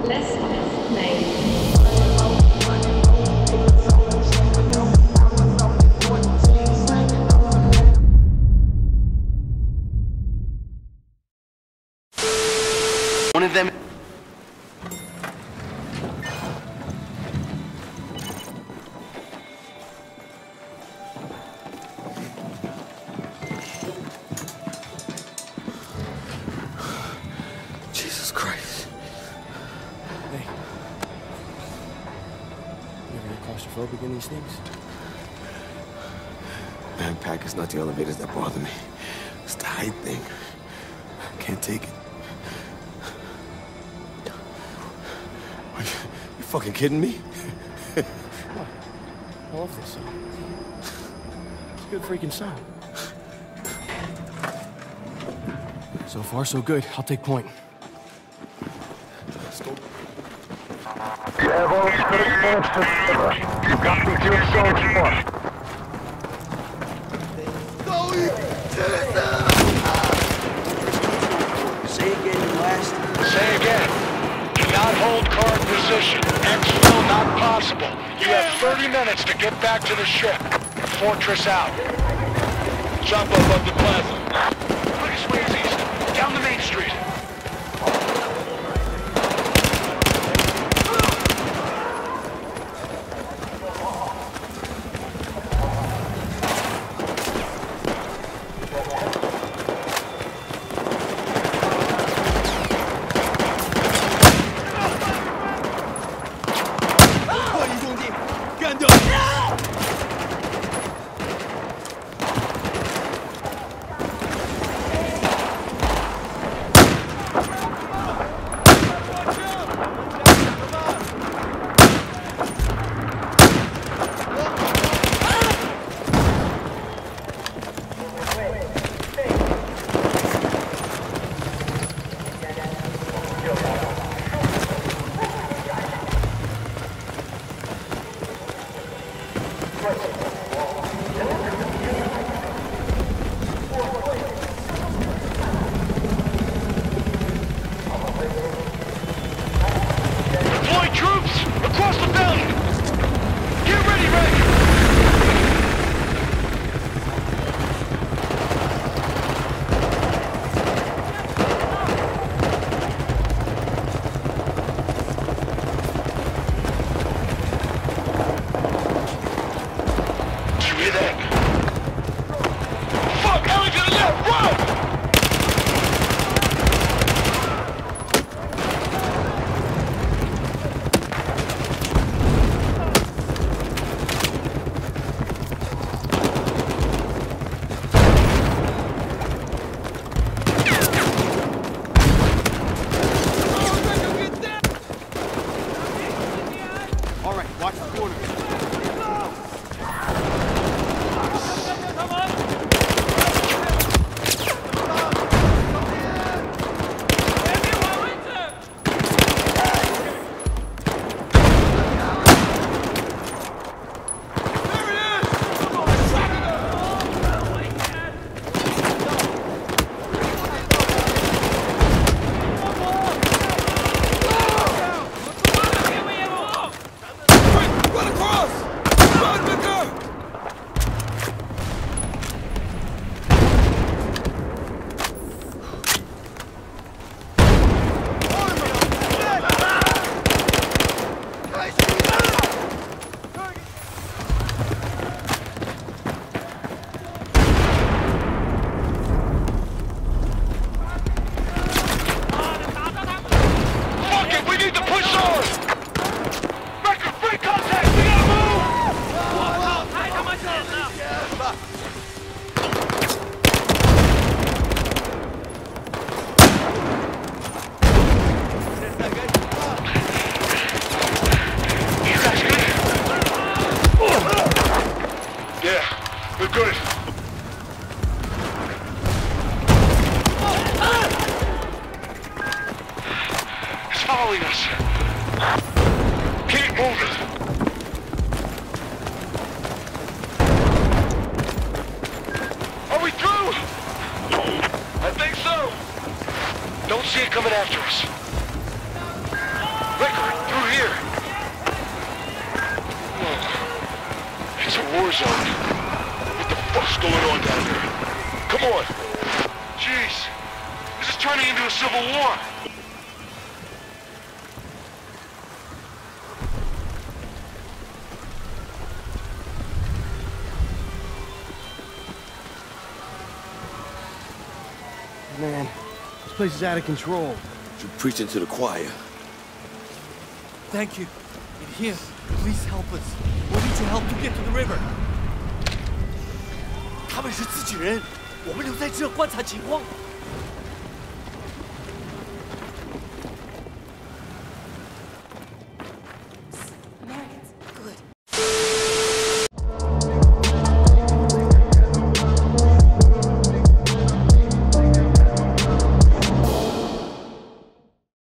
Let's play. One of them. Jesus Christ. Hey. You ever get claustrophobic in these things? Backpack is not the elevators that bother me. It's the height thing. I can't take it. You fucking kidding me? What? I love this song. It's a good freaking song. So far, so good. I'll take point. Let's go. Bravo's first man to deliver. Copy to exchange for. Say again, you last. Say again. Do not hold current position. Exfil not possible. You have 30 minutes to get back to the ship. Fortress out. Jump above the plaza. Quickest way is east. Down the main street. Deploy troops across the valley. Get ready, Ray. Did you hear that? Fuck, Ellie to the left, run! All right, watch the corner. Fuck it, we need to push on! Record, free contact, we gotta move! You guys good? Yeah, we're good. It's following us. Keep moving. Are we through? I think so. Don't see it coming after us. war zone. What the fuck's going on down there? Come on. Jeez, this is turning into a civil war. Man, this place is out of control. You're preaching to the choir. Thank you. In here, please help us. We need your help to get to the river. 他们是自己人，我们留在这观察情况。